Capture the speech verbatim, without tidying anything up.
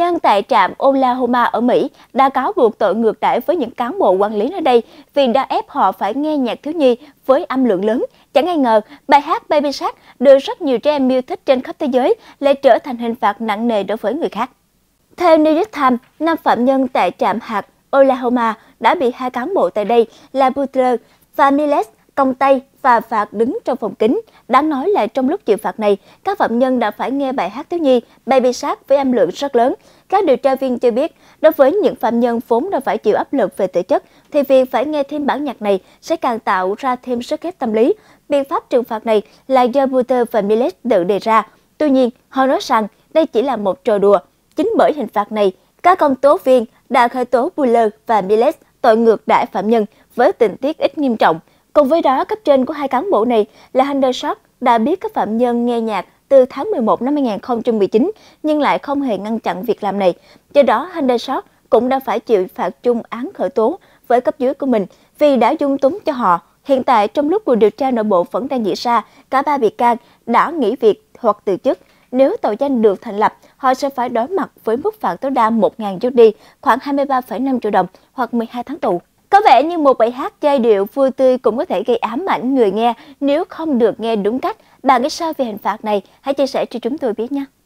nhân tại trạm Oklahoma ở Mỹ đã cáo buộc tội ngược đãi với những cán bộ quản lý nơi đây vì đã ép họ phải nghe nhạc thiếu nhi với âm lượng lớn. Chẳng ai ngờ, bài hát Baby Shark được rất nhiều trẻ em yêu thích trên khắp thế giới lại trở thành hình phạt nặng nề đối với người khác. Theo New York Times, năm phạm nhân tại trạm hạt Oklahoma đã bị hai cán bộ tại đây là Butler và Miles còng tay và phạt đứng trong phòng kín. Đáng nói là trong lúc chịu phạt này, các phạm nhân đã phải nghe bài hát thiếu nhi Baby Shark với âm lượng rất lớn. Các điều tra viên cho biết, đối với những phạm nhân vốn đã phải chịu áp lực về thể chất, thì việc phải nghe thêm bản nhạc này sẽ càng tạo ra thêm sức ép tâm lý. Biện pháp trừng phạt này là do Butler và Miles tự đề ra. Tuy nhiên, họ nói rằng đây chỉ là một trò đùa. Chính bởi hình phạt này, các công tố viên đã khởi tố Butler và Miles tội ngược đãi phạm nhân với tình tiết ít nghiêm trọng. Cùng với đó, cấp trên của hai cán bộ này là Hendershot đã biết các phạm nhân nghe nhạc từ tháng mười một năm hai nghìn không trăm mười chín nhưng lại không hề ngăn chặn việc làm này. Do đó, Hendershot cũng đã phải chịu phạt chung án khởi tố với cấp dưới của mình vì đã dung túng cho họ. Hiện tại, trong lúc cuộc điều tra nội bộ vẫn đang diễn ra, cả ba bị can đã nghỉ việc hoặc từ chức. Nếu tội danh được thành lập, họ sẽ phải đối mặt với mức phạt tối đa một nghìn u ét đê, khoảng hai mươi ba phẩy năm triệu đồng hoặc mười hai tháng tù. Có vẻ như một bài hát giai điệu vui tươi cũng có thể gây ám ảnh người nghe nếu không được nghe đúng cách. Bạn nghĩ sao về hình phạt này? Hãy chia sẻ cho chúng tôi biết nhé!